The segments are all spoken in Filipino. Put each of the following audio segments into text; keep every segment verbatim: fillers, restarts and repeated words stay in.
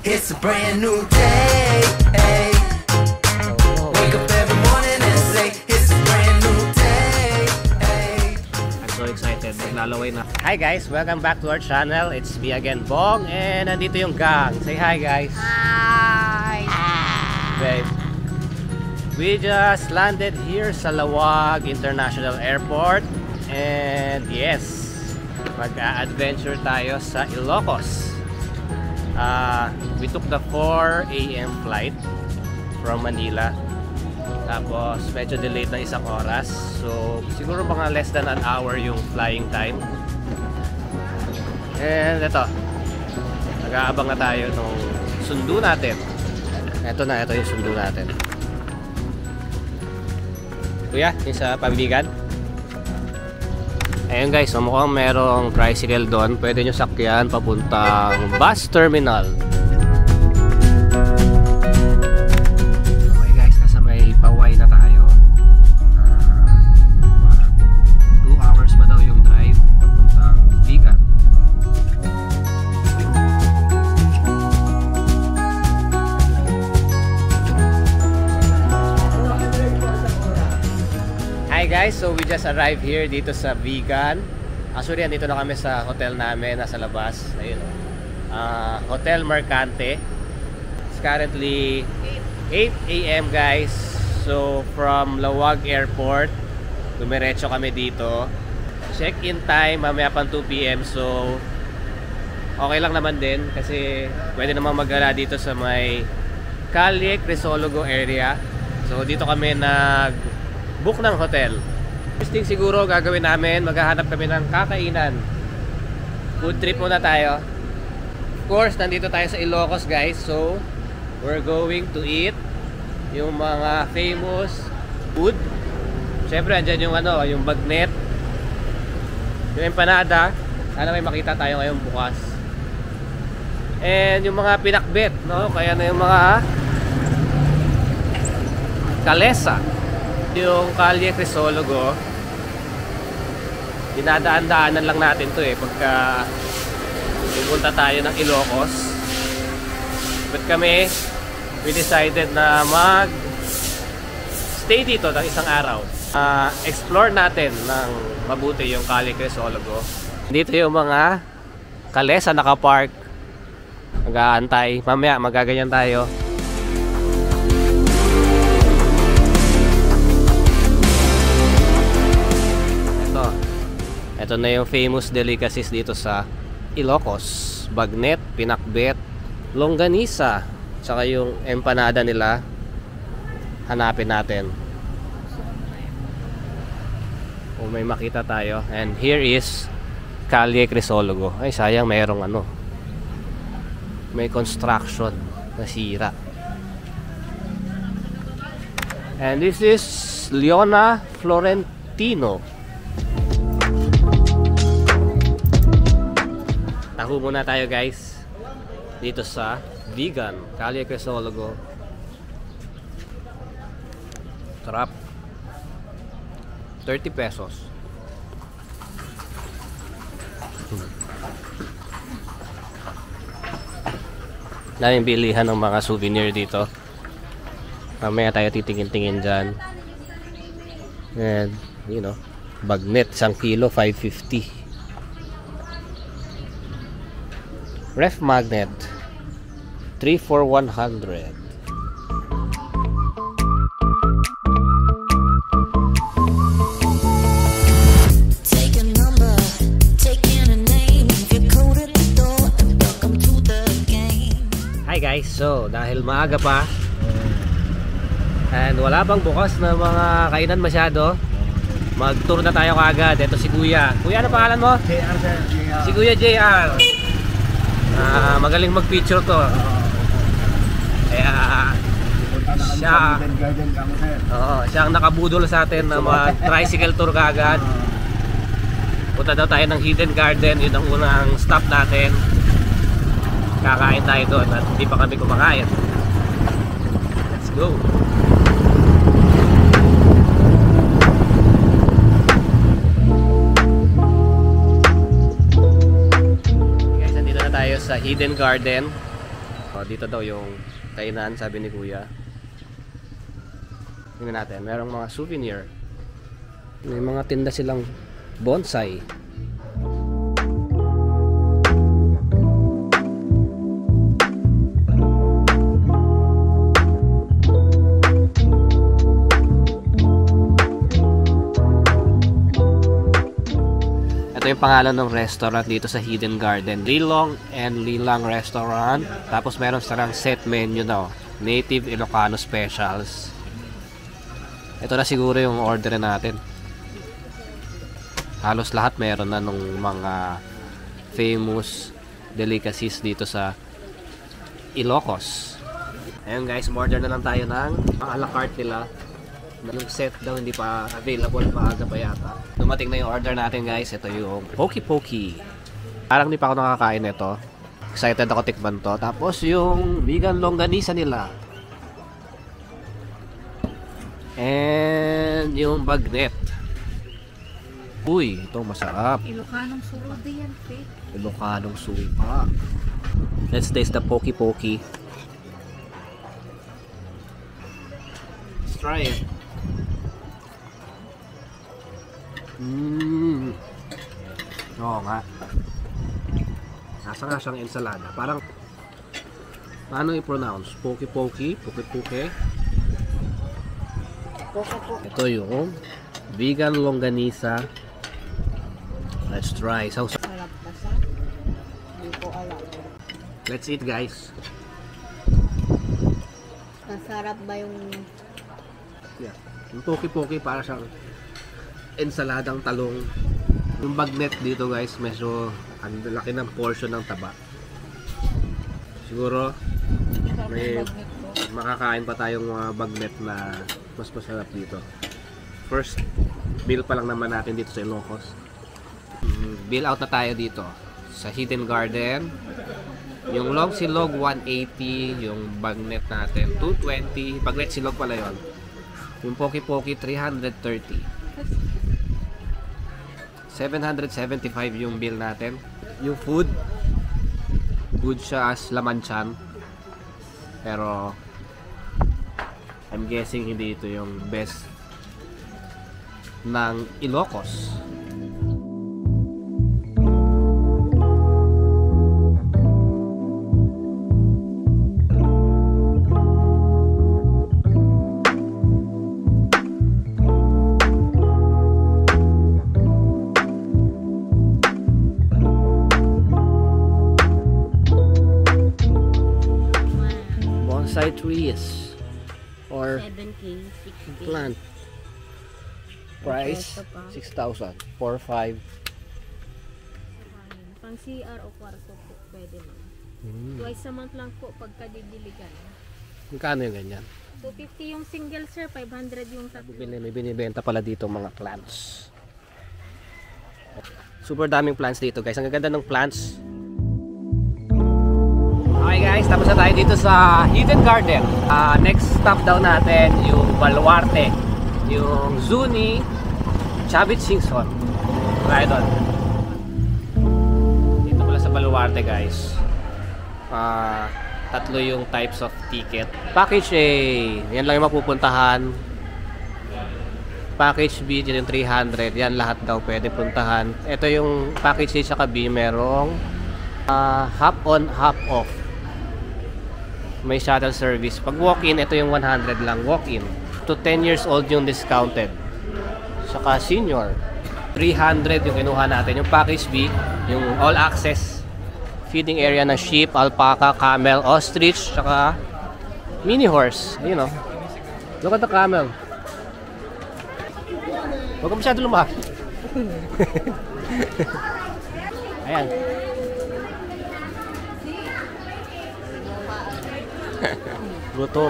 It's a brand new day. Hey. Wake up every morning and say it's a brand new day. Hey. I'm so excited. Maglalaway na. Hi guys, welcome back to our channel. It's me again, Bong, and nandito yung gang. Say hi guys. Hi. Okay. We just landed here sa Lawag International Airport, and yes, mag-a-adventure tayo sa Ilocos. Uh, we took the four A M flight from Manila. Tapos medyo delayed na isang oras. So siguro mga less than an hour yung flying time. And ito, nag-aabang na tayo nung sundo natin. Ito na, ito yung sundo natin. Kuya, yung sa Pambigan. Ayun guys, so mukhang merong tricycle doon. Pwede nyo sakyan papuntang bus terminal. Okay guys, nasa may Paway na tayo. uh, two hours pa daw yung drive papuntang Bigan. Hi guys, so we just arrived here dito sa Bigan. Actually, andito na kami sa hotel namin, nasa labas. Ayun, uh, Hotel Mercante. It's currently eight A M guys. So from Lawag Airport, dumiretso kami dito. Check-in time mamaya pang two P M So okay lang naman din kasi pwede naman mag-gala dito sa may Calle Crisologo area. So dito kami nag book ng hotel. First thing siguro gagawin namin, maghahanap kami ng kakainan. Food trip muna tayo. Of course, nandito tayo sa Ilocos guys. So, we're going to eat yung mga famous food. Siyempre, andyan yung ano, yung bagnet, yung empanada. Sana may makita tayo ngayong bukas. And yung mga pinakbet, no? Kaya na yung mga kalesa. Yung Calle Crisologo, dinadaan-daanan lang natin to eh pagka pupunta tayo ng Ilocos. But kami, we decided na mag stay dito ng isang araw. Uh, explore natin ng mabuti yung Calle Crisologo. Dito yung mga kalesa nakapark, mag-aantay. Mamaya magaganyan tayo. Ito na yung famous delicacies dito sa Ilocos. Bagnet, pinakbet, longganisa, tsaka yung empanada nila. Hanapin natin kung may makita tayo. And here is Calle Crisologo. Ay sayang, mayroong ano, may construction nasira. And this is Leona Florentino. Taho muna tayo guys dito sa Bigan, Calle Crisologo. Sarap. thirty pesos. Daming bilihan ng mga souvenir dito. Mamaya tayo titingin-tingin dyan. And you know, bagnet, isang kilo, five fifty. Ref magnet, three for one hundred. Take a number, take in a name. If you're code at the door, and welcome to the game. Hi guys, so dahil maaga pa and wala pang bukas na mga kainan masyado, mag-tour na tayo kaagad. Ito si Kuya. Kuya, ano pangalan mo? J R sir, J R. Si Kuya J R. Ah, magaling mag-picture to. Kaya siya, oo, siya ang nakabudol sa atin na mag-tricycle tour kaagad. Punta daw tayo ng Hidden Garden, yun ang unang stop natin. Kakain tayo doon at hindi pa kami kumakain. Let's go. Guys, nandito na tayo sa Hidden Garden. Oh, dito daw yung kainan, sabi ni Kuya. Tingnan natin, merong mga souvenir. May mga tinda silang bonsai. Ito yung pangalan ng restaurant dito sa Hidden Garden. Lilong and Lilang Restaurant. Tapos meron silang set menu na, Native Ilocano Specials. Ito na siguro yung order natin. Halos lahat meron na nung mga famous delicacies dito sa Ilocos. Ayun guys, order na lang tayo ng mga a la carte nila. Yung set daw hindi pa available, maaga pa yata. Dumating na yung order natin guys. Ito yung Poki Poki. Parang hindi pa ako nakakain nito. Excited ako tikman to. Tapos yung vegan longganisa nila. And yung bagnet. Uy, ito masarap. Ilocanong surude yan, fake. Ilocanong supa. Let's taste the Poki Poki. Let's try it. Mmm. Oo nga. Nasa nga siyang ensalada. Parang, paano i-pronounce? Poki Poki? Poki Poki? Ito yung vegan longganisa. Let's try. So, so, Sarap pa siya. Hindi ko alam. let's eat guys. Masarap ba yung... Yeah. Yung Poki Poki para siyang ensaladang talong. Yung bagnet dito guys, medyo ang laki ng portion ng taba. Siguro may makakain pa tayong mga bagnet na mas masarap dito. First bill pa lang naman natin dito sa Ilocos. Bill out na tayo dito sa Hidden Garden. Yung long silog one eighty, yung bagnet natin two twenty, bagnet silog pala yon. Yung Poki Poki three thirty. seven seventy-five yung bill natin. Yung food, good siya as laman tiyan. Pero I'm guessing hindi ito yung best ng Ilocos. Bonsai trees or seven K, six K. plant price six thousand four five. Pang C R o kwarto po, pwede mo. Hmm. Twice a month lang po pagka didiligan. Magkano yung ganyan? two fifty yung single sir, five hundred yung tatlo. Bibili, may binibenta pala dito mga plants. Super daming plants dito guys. Ang gaganda ng plants. Okay guys, tapos na tayo dito sa Hidden Garden. Uh, next stop daw natin yung Baluarte. Yung Zuni Chavit Singson. Try doon. Dito pala sa Baluarte guys. Uh, tatlo yung types of ticket. Package A, yan lang yung mapupuntahan. Package B, dyan yung three hundred. Yan lahat daw pwede puntahan. Ito yung package A saka B, merong uh, half on, half off. May shuttle service. Pag walk-in, ito yung one hundred lang. Walk-in. To ten years old yung discounted. Saka senior. three hundred yung kinuha natin. Yung package B, yung all access. Feeding area na sheep, alpaca, camel, ostrich, saka mini horse. You know. Look at the camel. Huwag ka masyado lumaki. Ayan. Gutom.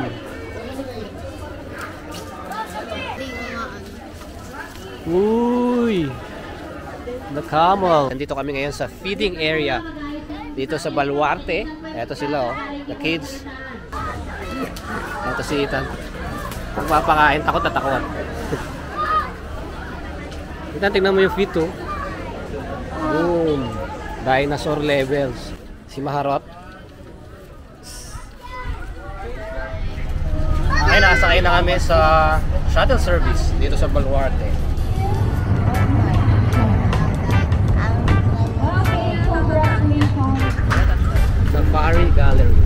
Uy! The camel. Nandito kami ngayon sa feeding area. Dito sa Baluarte. Ito sila oh. The kids. Ito si Ethan. Magpapakain. Takot na takot. Ethan, tingnan mo yung feet oh. Boom. Dinosaur levels. Si Maharot. Sasakay na kami sa shuttle service dito sa Baluarte. Safari Gallery.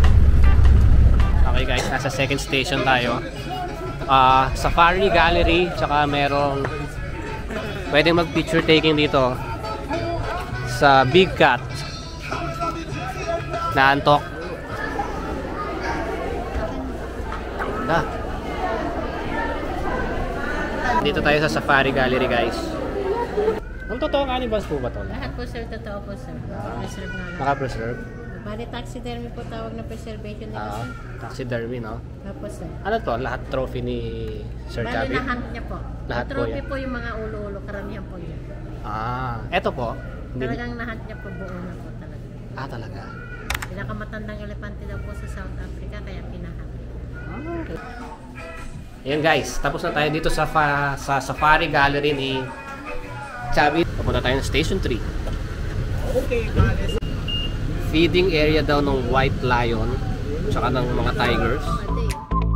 Okay guys, nasa second station tayo. Uh, Safari Gallery, tsaka merong pwedeng mag picture taking dito sa Big Cat. Naantok. Da. Dito tayo sa Safari Gallery guys. Ang totoo cannibals po ba ito? Lahat po sir, totoo po sir. Preserve na lang. Naka-preserve? Bali taxidermy po tawag na preservation nila Ah, sir. taxidermy, no? Tapos sir. Ano to? Lahat trophy ni Sir Bali Chubby? na-hunt niya po. Lahat Ang po trophy yan. po yung mga ulo-ulo, karamihan po yun. Ah, eto po. Hindi- Talagang na-hunt niya po buo na po talaga. Ah, talaga? Pinakamatandang elepante daw po sa South Africa kaya pinahunt. Ayan guys, tapos na tayo dito sa fa sa Safari Gallery ni Chubby. Papunta tayo ng Station three. Okay, guys. Feeding area daw ng white lion tsaka ng mga tigers. Ate,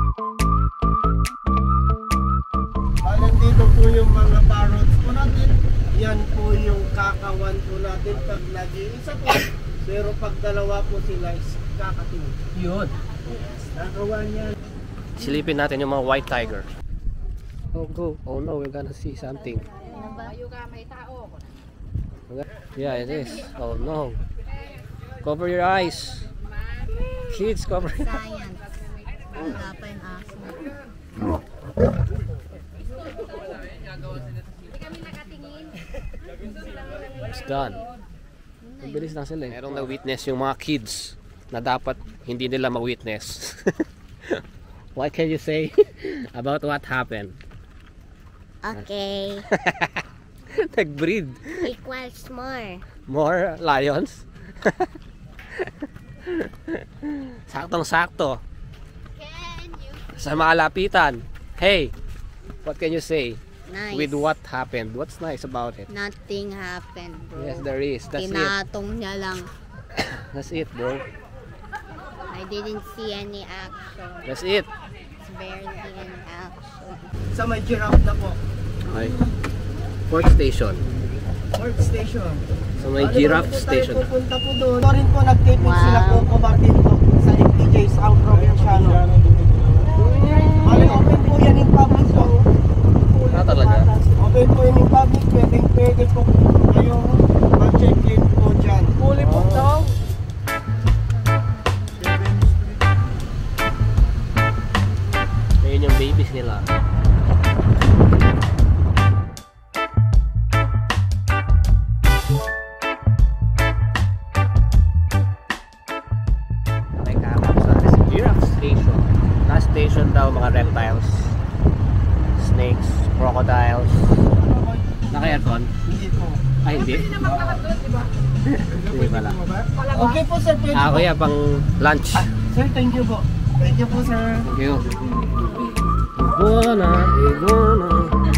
Alam dito po yung mga parrots po natin. Yan po yung kakawan po natin pag nag-iisa po. Pero pag dalawa po sila is kakatingin. Yun. Kakawan yan. Silipin natin yung mga white tiger. Oh go. Oh no, we're gonna see something. Yeah, it is. Oh no. Cover your eyes. Kids, cover your eyes. science. Wala pa yung aso. It's done. Mabilis lang sila eh. Merong na-witness yung mga kids na dapat hindi nila ma-witness. What can you say about what happened? Okay, Nag-breed. equals more. More lions? Saktong-sakto. Can you? Sa malapitan. Hey, what can you say? Nice. With what happened? What's nice about it? Nothing happened, bro. Yes, there is. That's it. Tinatong niya lang. That's it, bro. I didn't see any action. That's it. It's barely an action. Sa may giraffe na po. Okay. Fourth station. Fourth station. So may Ano giraffe ba po station. tayo pupunta po doon. Ito rin po nag-taping Wow. sila Coco Martin po sa F P J's Out Provinciano. Bali, open po yan in public po. Ah, talaga? Open po yan in public. Pwede, pwede po kayong mag-check-in po dyan. Fully po daw. Ayun yung babies nila. Giraffe station. Last station daw mga reptiles, snakes, crocodiles. Naka-aircon? Hindi po. Ay, hindi. Hindi pala. Okay po sir, pwede Ah, po. kuya, pang lunch. Sir, thank you po. Thank you po sir. Thank you. Iguana, iguana.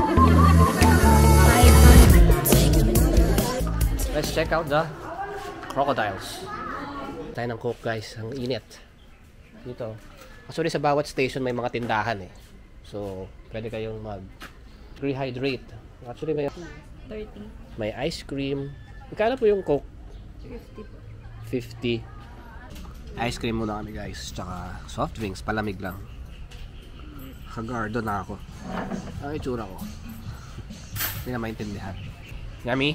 Let's check out the crocodiles. Tayo ng Coke guys, ang init. Dito. Actually sa bawat station may mga tindahan eh. So, pwede kayong mag rehydrate. Actually may thirty. may ice cream. Magkano po yung Coke? fifty po. fifty. Ice cream muna kami guys. Tsaka soft drinks, palamig lang. Kagardo na ako. Ang itsura ko. Hindi na maintindihan. Yummy?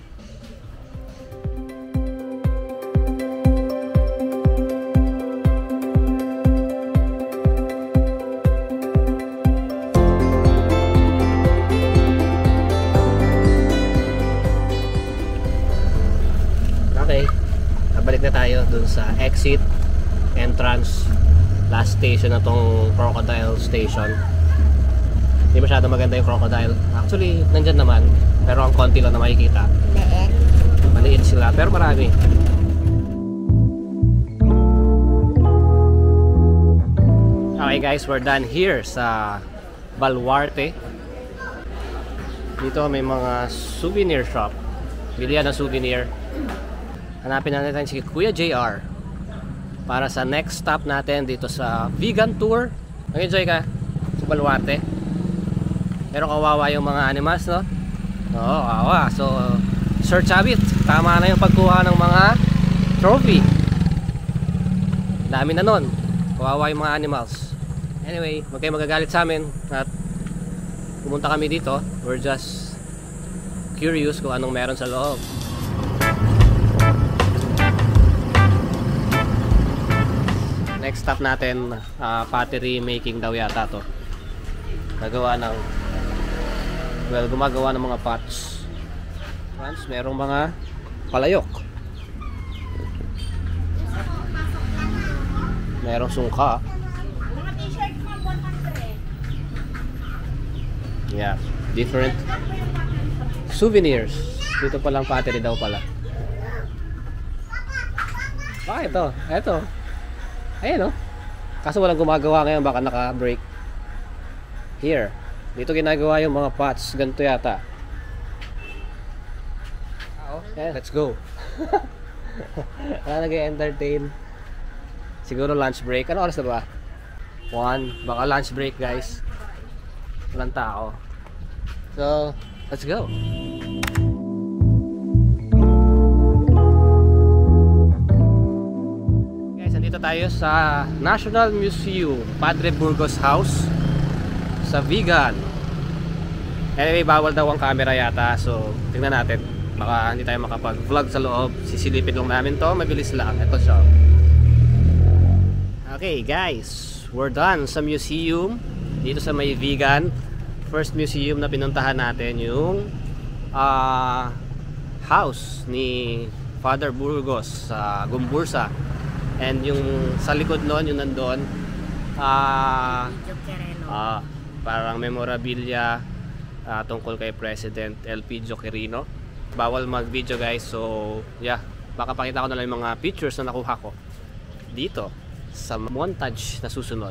Okay. Nabalik na tayo dun sa exit entrance last station na tong crocodile station. Hindi masyado maganda yung crocodile. Actually, nandyan naman. Pero ang konti lang na makikita. Leeg. Maliit sila, pero marami. Okay guys, we're done here sa Baluarte. Dito may mga souvenir shop. Bilihan ng souvenir. Hanapin na natin si Kuya J R para sa next stop natin dito sa vegan tour. Mag-enjoy ka! sa Baluarte. Pero kawawa yung mga animals, no? Oo, kawawa. So, Sir Chavit, tama na yung pagkuha ng mga trophy. Dami na nun. Kawawa yung mga animals. Anyway, huwag kayo magagalit sa amin at pumunta kami dito. We're just curious kung anong meron sa loob. Next stop natin, uh, pottery making daw yata to. Nagawa ng, well, gumagawa ng mga pots. Once, merong mga palayok. Merong sungka. Yeah, different souvenirs. Dito palang pottery daw pala. Ah, ito, ito. Ayan, oh. Kaso walang gumagawa ngayon, baka naka-break. Here, dito ginagawa yung mga pots. Ganito yata. Okay, let's go. Wala nag-entertain. Siguro lunch break. Ano oras na ba? One. Baka lunch break, guys. Walang tao. So, let's go. Dito tayo sa National Museum, Padre Burgos House sa Vigan. Anyway, bawal daw ang camera yata, so tingnan natin. Baka hindi tayo makapag-vlog sa loob. Sisilipin lang namin to, mabilis lang. Ito siya. Okay guys, we're done sa museum dito sa may Vigan. First museum na pinuntahan natin yung uh, house ni Father Burgos sa Gumbursa. And yung sa likod nun, yung nandun, ah, uh, uh, parang memorabilia uh, tungkol kay President L P Joquirino. Bawal mag video guys, so yeah, baka pakita ko na lang yung mga pictures na nakuha ko dito sa montage na susunod.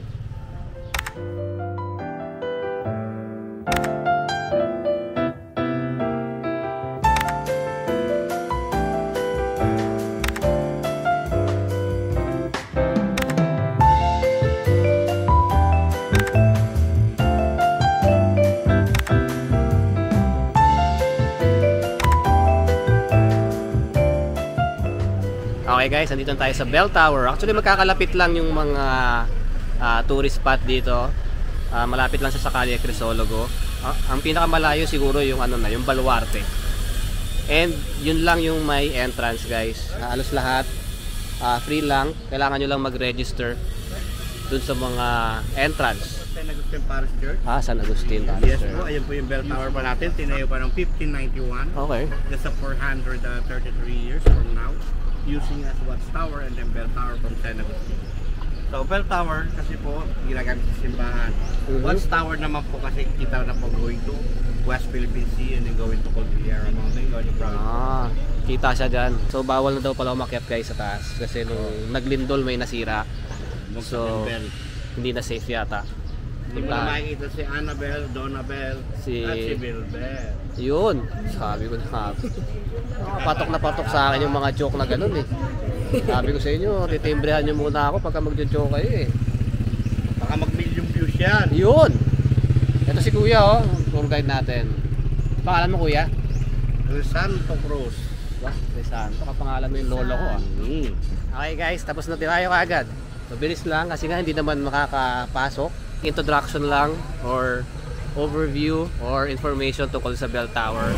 Okay guys, nandito tayo sa Bell Tower. Actually magkakalapit lang yung mga uh, tourist spot dito. Uh, malapit lang sa Calle Crisologo. Uh, ang pinakamalayo siguro yung ano na, yung Baluarte. And yun lang yung may entrance guys. Uh, alos lahat uh, free lang. Kailangan nyo lang mag-register dun sa mga entrance. San Agustin Parish Church. Ah, San Agustin Parish Yes Church. po, ayan po yung Bell Tower pa natin. Tinayo pa ng fifteen ninety-one. Okay. That's a four hundred thirty-three years from now. Using as Watchtower and then Bell Tower from San Agustin. So Bell Tower kasi po ginagamit sa simbahan. Mm-hmm. Watchtower naman po kasi kita na po going to West Philippine Sea and then going to Cordillera Mountain, going to Province. Ah, kita siya dyan. So bawal na daw pala umakyat guys sa taas kasi nung naglindol may nasira. So hindi na safe yata. Hindi mo na makikita si Annabelle, Donabelle, si... at si Bilbel. Yun, sabi ko na sabi. Oh, patok na patok sa akin yung mga joke na ganun eh. Sabi ko sa inyo, titimbrehan nyo muna ako pagka magjo-joke kayo eh. Baka mag-million views yan. Yun! Ito si kuya oh, tour guide natin. Pangalan mo kuya? Santo Cruz. Wah, Santo, kapangalan mo yung lolo ko ah. Hmm. Okay guys, tapos na tayo kaagad. Mabilis lang kasi nga hindi naman makakapasok. Introduction lang or overview or information tungkol sa Bell Tower.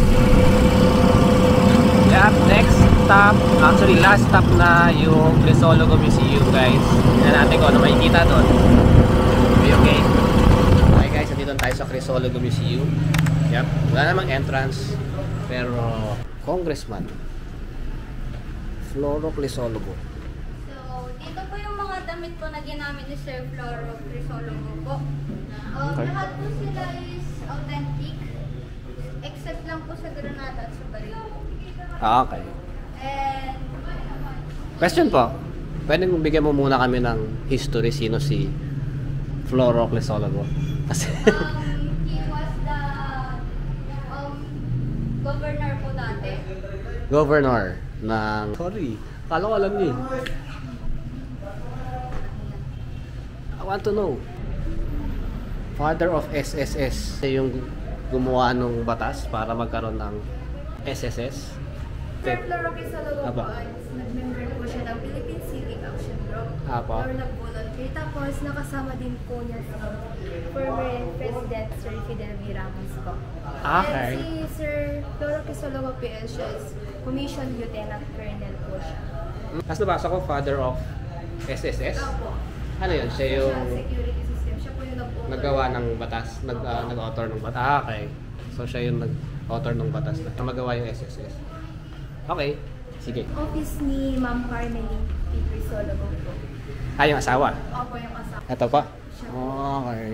Yeah, next stop, actually last stop na yung Crisologo Museum guys. Tingnan natin kung ano makikita doon. Okay, okay. Okay guys, nandito tayo sa Crisologo Museum. Yep, wala namang entrance. Pero Congressman Floro Crisologo. So, dito po yung mga damit po na ginamit ni Sir Floro Crisologo po. Um, Okay. Lahat po sila is authentic. Except lang po sa Granada at sa Baril. Ah, okay. And, Question po. Pwede mong bigyan mo muna kami ng history sino si Floro Crisologo? Kasi um, he was the um, governor po dati. governor ng... Sorry, kala ko alam niyo. I want to know. Father of S S S. Siya yung gumawa ng batas para magkaroon ng S S S. Sir Floro Quezologo po Aba. ay nag-member po siya ng Philippine Civic Action Group. Apa. Or nag-volunteer. Tapos nakasama din po niya si former President Sir Fidel V. Ramos po. Okay. And si Sir Floro Quezologo P L siya is Commission Lieutenant Colonel po siya. Tapos nabasa ko, Father of S S S. Opo. Ano yun? Siya yung Social Security System. Siya po yung nag-author. naggawa ng batas, nag, ah, nag-author ng batas. Ah, okay. So siya yung nag-author ng batas na magawa yung S S S. Okay. Sige. Office ni Ma'am Carmeline P. Crisologo po. Ah, yung asawa. Opo, yung asawa. Ito pa? Siya. Okay.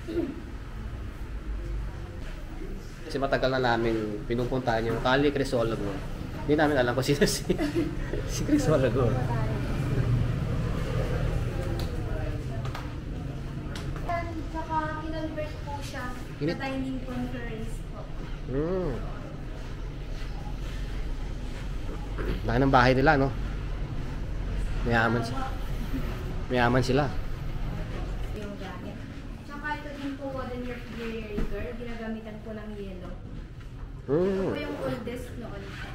Kasi matagal na namin pinupuntahan yung Kali Crisologo. Hindi namin alam kung sino si, si Crisologo. And saka kinonvert po siya Kinit- sa dining conference po. Hmm. Laki ng bahay nila, no? Mayaman sila. Mayaman sila. Yung gamit. Tsaka ito din po wooden refrigerator. Ginagamitan po ng yelo. Ito Hmm. po yung oldest noon po.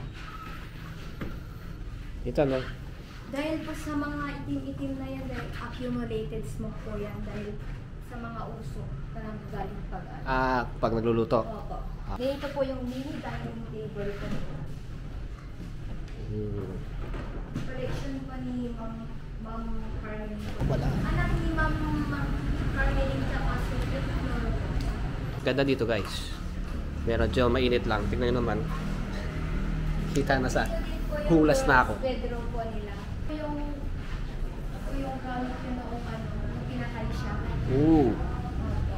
Ito, no? Dahil po sa mga itim-itim na yan, dahil accumulated smoke po yan dahil sa mga usok na nanggagaling pag ano. Ah, pag nagluluto. Opo. Then ito po yung mini dining table po. Hmm. Collection pa ni Ma'am Ma'am Carmeline po. Wala. Anak ni Ma'am Ma'am Carmeline tsaka si Floro. Ganda dito, guys. Medyo mainit lang. Tingnan nyo naman. Kita na sa hulas na ako. Bedroom po nila. Ito yung ito yung gamit ko noong ano, nung pinatay siya. Ooh. Opo.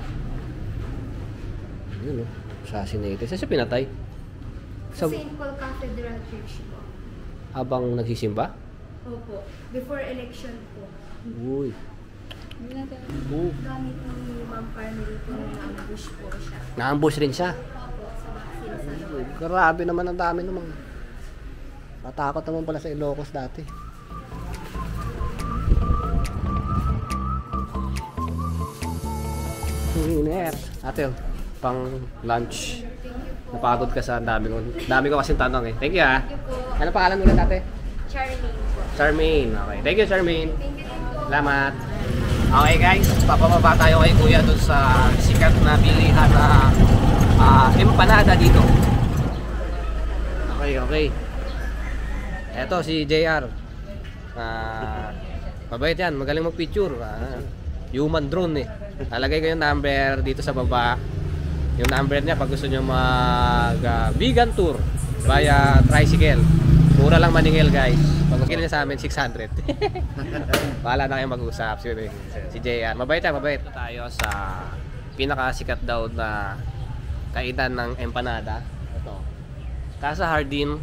Yun, no? Assassinated. Saan siya pinatay? Sa Sa, Saint Paul Cathedral Church po. habang nagsisimba? Opo. Before election po. Uy. Ooh. Gamit ni Ma'am Carmeline po nung na-ambush po siya. Na-ambush rin siya. Opo, sa vaccine sa Uy, loob. grabe naman ang dami naman. Matakot naman pala sa Ilocos dati. Init. Ate, oh, pang lunch. Napagod ka sa dami ko. Dami ko kasing tanong eh. Thank you ah. Thank you po. Ano pangalan ulit ate? Charlene po. Charmaine. Okay. Thank you, Charmaine. Thank you din po. Salamat. Okay guys, papababa tayo kay Kuya dun sa sikat na bilihan na ah, empanada dito. Okay, okay. Eto si J R. Ah, mabait yan, magaling mag-picture. Ah, human drone eh. Lalagay ko yung number dito sa baba. Yung number niya pag gusto niyo mag ah, vegan tour via tricycle. Mura lang maningil guys. Pag magkila niya sa amin six hundred. Bahala na kayo mag-usap. Si, si J R. Mabait yan, mabait. Ito tayo sa pinakasikat daw na kainan ng empanada. Ito. Casa Hardin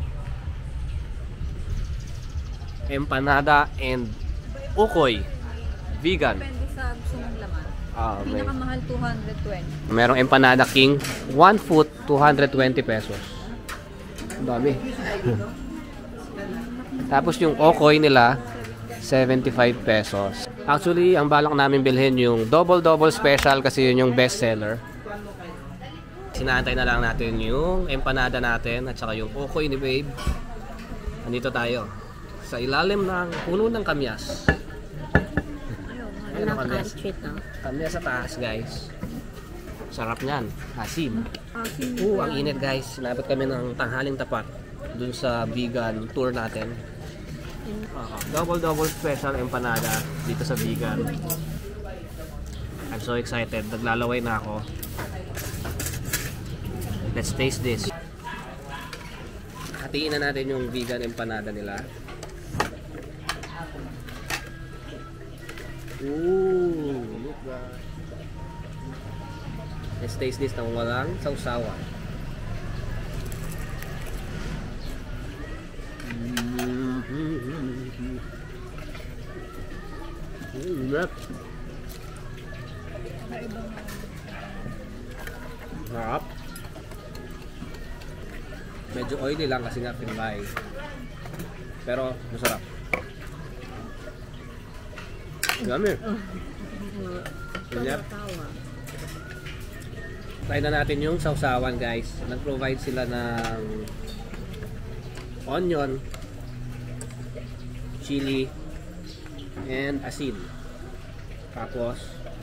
empanada and ukoy. Vegan. Depende sa gusto mong laman. Ah, may, Pinakamahal two hundred twenty. merong empanada king. One foot, two hundred twenty pesos. Ang dami. Tapos yung okoy nila, seventy-five pesos. Actually, ang balak namin bilhin yung double-double special kasi yun yung best seller. Sinantay na lang natin yung empanada natin at saka yung okoy ni Babe. Nandito tayo sa ilalim ng puno ng kamyas. Ayun ang kamyas. Kamyas sa taas, guys. Sarap niyan. Asim. Oo, ang init, guys. Sinabot kami ng tanghaling tapat dun sa vegan tour natin. Uh, double-double special empanada dito sa vegan. I'm so excited. Naglalaway na ako. Let's taste this. Hatiin na natin yung vegan empanada nila. Ooh, look that. Let's taste this nang walang sausawan. Sarap. Sarap. Medyo oily lang kasi nga pinbay. Pero masarap. Dami. Sarap. Try na natin yung sausawan guys. Nag-provide sila ng onion, chili, and asin. Tapos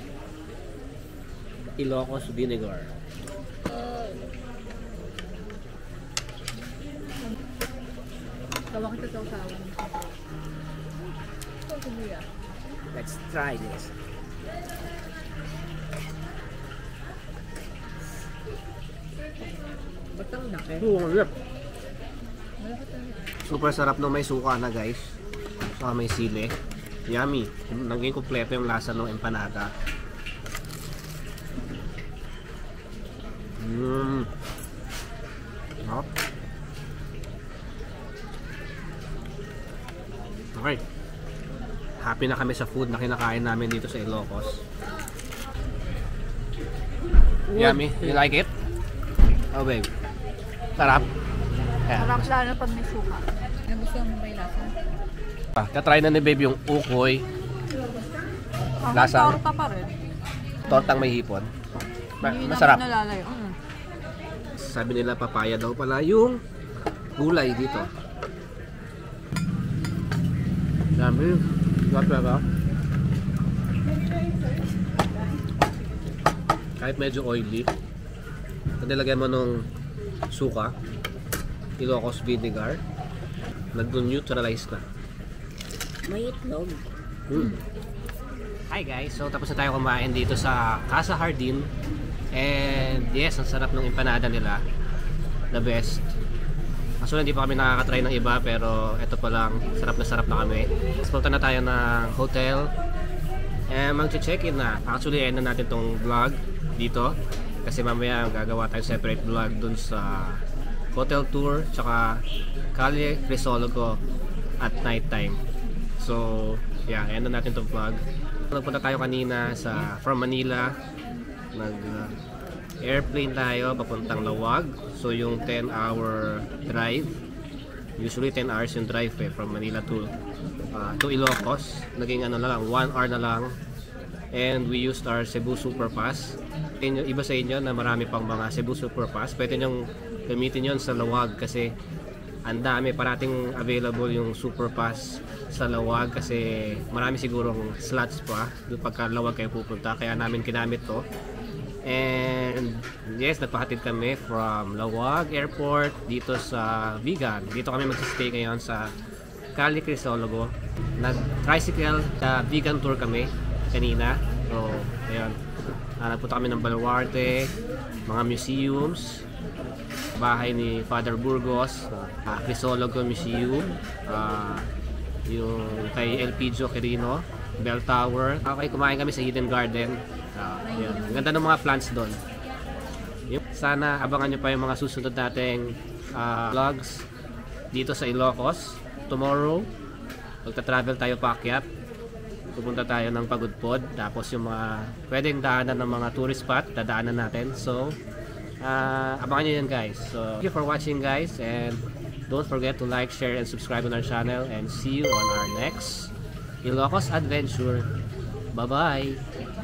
Ilocos vinegar. Tawa kita sa usawan. Ito, kuya. Let's try this. Ba't ang laki? Oh, yep. Malaki tayo. Super sarap nung may suka na guys. Saka may sili. Yummy. Naging kumpleto yung lasa ng empanada. Mmm. Sarap. Okay. Happy na kami sa food na kinakain namin dito sa Ilocos. Yummy. You like it? Oh babe. Sarap. Yeah. Sarap lalo pag may suka. Nagustuhan mo ba yung lasa? Ah, katry na ni babe yung ukoy. Ang Lasang- torta pa rin. Tortang may hipon. Ma- Hindi masarap. naman nalalayo. Mm. Sabi nila papaya daw pala yung gulay dito. Dami. Sarap ba? Kahit medyo oily. Pag nilagyan mo nung suka, Ilocos vinegar, nag-neutralize na. May itlog. Mm. Hi guys, so tapos na tayo kumain dito sa Casa Jardin. And yes, ang sarap ng empanada nila. The best. Kaso hindi pa kami nakakatry ng iba, pero ito pa lang, sarap na sarap na kami. Punta na tayo ng hotel. And mag-check-in na. Actually, end na natin tong vlog dito. Kasi mamaya gagawa tayo separate vlog dun sa hotel tour, tsaka Calle Crisologo at night time. So, yeah, end na natin tong vlog. Nagpunta tayo kanina sa from Manila. Nag uh, airplane tayo papuntang Lawag. So yung ten hour drive, usually ten hours yung drive eh, from Manila to uh, to Ilocos. Naging ano na lang, one hour na lang. And we used our Cebu Superpass. Inyo, iba sa inyo na marami pang mga Cebu Superpass, pwede nyong gamitin yon sa Lawag kasi ang dami, parating available yung Superpass sa Lawag kasi marami sigurong slots pa yung pagka Lawag kayo pupunta, kaya namin kinamit to. And yes, nagpahatid kami from Lawag Airport dito sa Vigan. Dito kami mag-stay ngayon sa Calle Crisologo. Nag-tricycle sa Vigan tour kami kanina. So, ayun. Uh, nagpunta kami ng Baluarte, mga museums, bahay ni Father Burgos, uh, Crisologo Museum, uh, yung kay Elpidio Quirino, Bell Tower. Okay, kumain kami sa Hidden Garden. Uh, yun. Ang ganda ng mga plants doon. Sana abangan nyo pa yung mga susunod nating uh, vlogs dito sa Ilocos. Tomorrow, magta-travel tayo paakyat. Pupunta tayo ng Pagudpod. Tapos yung mga pwedeng daanan ng mga tourist spot, dadaanan natin. So, uh, abangan nyo yan guys. So, thank you for watching guys. And don't forget to like, share, and subscribe on our channel. And see you on our next Ilocos adventure. Bye-bye!